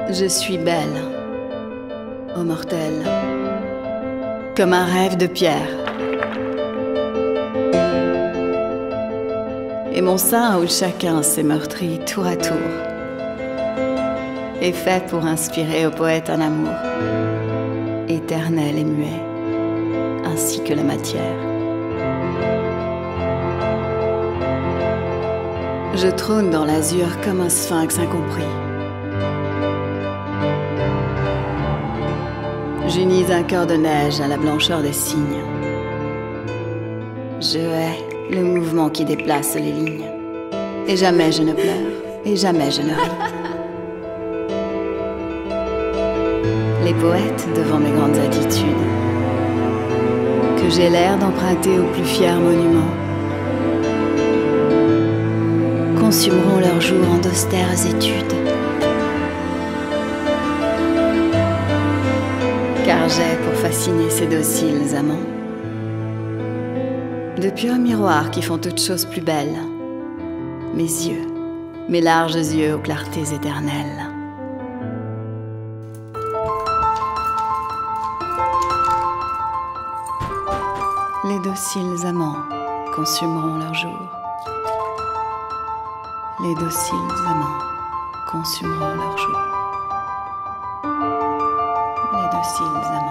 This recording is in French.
Je suis belle, ô mortel, comme un rêve de pierre. Et mon sein où chacun s'est meurtri tour à tour est fait pour inspirer au poète un amour éternel et muet, ainsi que la matière. Je trône dans l'azur comme un sphinx incompris. J'unis un cœur de neige à la blancheur des cygnes. Je hais le mouvement qui déplace les lignes. Et jamais je ne pleure, et jamais je ne ris. Les poètes devant mes grandes attitudes, que j'ai l'air d'emprunter au plus fier monument, consumeront leurs jours en d'austères études. Car j'ai pour fasciner ces dociles amants de purs miroirs qui font toutes choses plus belles. Mes yeux, mes larges yeux aux clartés éternelles. Les dociles amants consumeront leurs jours. Les dociles amants consumeront leurs jours. Les dociles amants.